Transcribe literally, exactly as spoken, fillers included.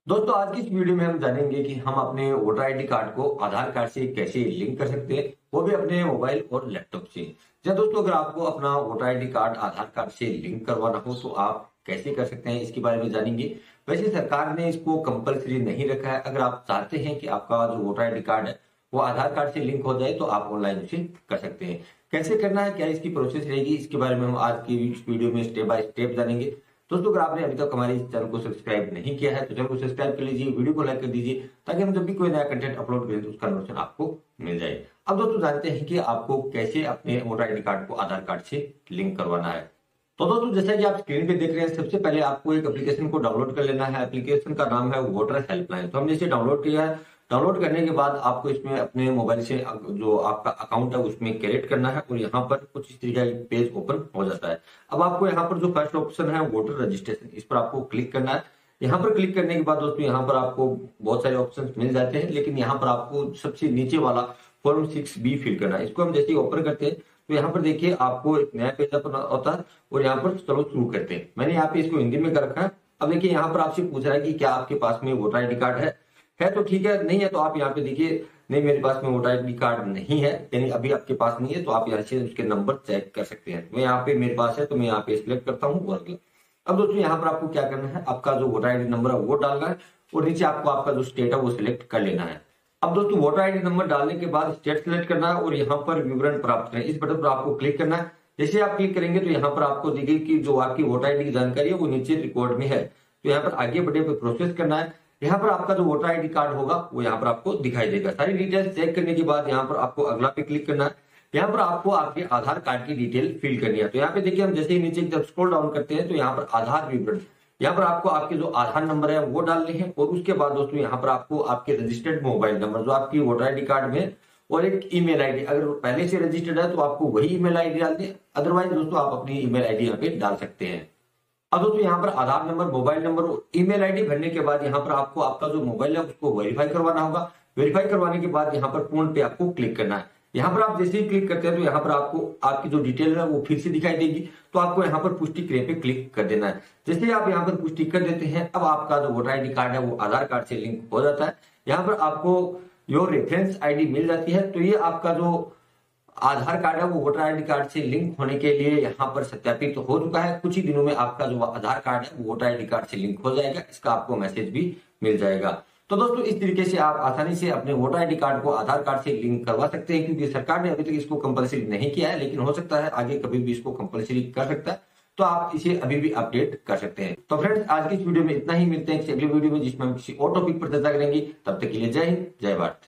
दोस्तों आज की इस वीडियो में हम जानेंगे कि हम अपने वोटर आईडी कार्ड को आधार कार्ड से कैसे लिंक कर सकते हैं, वो भी अपने मोबाइल और लैपटॉप से। या दोस्तों अगर आपको अपना voter ID card Aadhaar card से लिंक करवाना हो तो आप कैसे कर सकते हैं, इसके बारे में जानेंगे। वैसे सरकार ने इसको कंपलसरी नहीं रखा है। अगर आप चाहते हैं कि आपका जो वोटर आईडी कार्ड है वो आधार कार्ड से लिंक हो जाए तो आप ऑनलाइन उसे कर सकते हैं। कैसे करना है, क्या इसकी प्रोसेस रहेगी, इसके बारे में हम आज की इस वीडियो में स्टेप बाय स्टेप जानेंगे। दोस्तों अगर आपने अभी तक हमारे इस चैनल को सब्सक्राइब नहीं किया है तो चैनल को सब्सक्राइब कर लीजिए, वीडियो को लाइक कर दीजिए ताकि हम जब भी कोई नया कंटेंट अपलोड करें तो उसका नोटिफिकेशन आपको मिल जाए। अब दोस्तों जानते हैं कि आपको कैसे अपने वोटर आईडी कार्ड को आधार कार्ड से लिंक करवाना है। तो दोस्तों जैसा कि आप स्क्रीन पे देख रहे हैं, सबसे पहले आपको एक एप्लीकेशन को डाउनलोड कर लेना है। एप्लीकेशन का नाम है वोटर हेल्पलाइन। तो हमने इसे डाउनलोड किया है। डाउनलोड करने के बाद आपको इसमें अपने मोबाइल से जो आपका अकाउंट है उसमें क्रिएट करना है और यहाँ पर कुछ इस तरीके का पेज ओपन हो जाता है। अब आपको यहाँ पर जो फर्स्ट ऑप्शन है वोटर रजिस्ट्रेशन, इस पर आपको क्लिक करना है। यहाँ पर क्लिक करने के बाद दोस्तों यहाँ पर आपको बहुत सारे ऑप्शन मिल जाते हैं, लेकिन यहाँ पर आपको सबसे नीचे वाला फॉर्म सिक्स बी फिल करना है। इसको हम जैसे ही ओपन करते हैं तो यहाँ पर देखिए आपको एक नया पेज ओपन होता है और यहाँ पर चलो शुरू करते हैं। मैंने यहाँ पे इसको हिंदी में कर रखा है। अब देखिए यहाँ पर आपसे पूछ रहा है कि क्या आपके पास में वोटर आईडी कार्ड है है तो ठीक है, नहीं है तो आप यहाँ पे देखिए नहीं मेरे पास में वोटर आईडी कार्ड नहीं है, यानी अभी आपके पास नहीं है तो आप यहाँ से उसके नंबर चेक कर सकते हैं। मैं यहाँ पे मेरे पास है तो मैं यहाँ पे सिलेक्ट करता हूँ और अगला। अब दोस्तों यहाँ पर आपको क्या करना है, आपका जो वोटर आईडी नंबर है वो डालना है और नीचे आपको आपका जो स्टेट है वो सिलेक्ट कर लेना है। अब दोस्तों वोटर आईडी नंबर डालने के बाद स्टेट सिलेक्ट करना है और यहाँ पर विवरण प्राप्त करें, इस बटन पर आपको क्लिक करना है। जैसे आप क्लिक करेंगे तो यहाँ पर आपको दिखेगी कि जो आपकी वोटर आईडी की जानकारी है वो नीचे रिकॉर्ड में है। तो यहाँ पर आगे बढ़े पर प्रोसेस करना है। यहाँ पर आपका जो वोटर आईडी कार्ड होगा वो यहाँ पर आपको दिखाई देगा। सारी डिटेल्स चेक करने के बाद यहाँ पर आपको अगला पे क्लिक करना है। यहाँ पर आपको आपके आधार कार्ड की डिटेल फिल करनी है। तो यहाँ पे देखिए हम जैसे ही नीचे जब स्क्रॉल डाउन करते हैं तो यहाँ पर आधार विवरण, यहाँ पर आपको आपके जो आधार नंबर है वो डालने हैं और उसके बाद दोस्तों यहाँ पर आपको आपके रजिस्टर्ड मोबाइल नंबर जो आपकी वोटर आईडी कार्ड में और एक ईमेल आईडी, अगर पहले से रजिस्टर्ड है तो आपको वही ईमेल आईडी डाल दें, अदरवाइज दोस्तों आप अपनी ईमेल आईडी यहाँ पे डाल सकते हैं। अब दोस्तों यहाँ पर आधार नंबर, मोबाइल नंबर और ईमेल आईडी भरने के बाद यहाँ पर आपको आपका जो मोबाइल है उसको वेरीफाई करवाना होगा। वेरीफाई करवाने के बाद यहाँ पर पूर्ण पे आपको क्लिक करना है। यहाँ पर आप जैसे ही क्लिक करते हैं तो यहाँ पर आपको आपकी जो डिटेल है वो फिर से दिखाई देगी। तो आपको यहाँ पर पुष्टि क्रिया पे क्लिक कर देना है। जैसे ही आप यहाँ पर पुष्टि कर देते हैं अब आपका जो वोटर आईडी कार्ड है वो आधार कार्ड से लिंक हो जाता है। यहाँ पर आपको योर रेफरेंस आईडी मिल जाती है। तो ये आपका जो आधार कार्ड है वो वोटर आईडी कार्ड से लिंक होने के लिए यहाँ पर सत्यापित तो हो चुका है। कुछ ही दिनों में आपका जो आधार कार्ड है वो वोटर आईडी कार्ड से लिंक हो जाएगा, इसका आपको मैसेज भी मिल जाएगा। तो दोस्तों इस तरीके से आप आसानी से अपने वोटर आईडी कार्ड को आधार कार्ड से लिंक करवा सकते हैं, क्योंकि सरकार ने अभी तक इसको कंपलसरी नहीं किया है, लेकिन हो सकता है आगे कभी भी इसको कंपलसरी कर सकता है। तो आप इसे अभी भी अपडेट कर सकते हैं। तो फ्रेंड्स आज की इस वीडियो में इतना ही, मिलते हैं किसी अगले वीडियो में जिसमें हम किसी और टॉपिक पर चर्चा करेंगे। तब तक के लिए जय हिंद, जय भारत।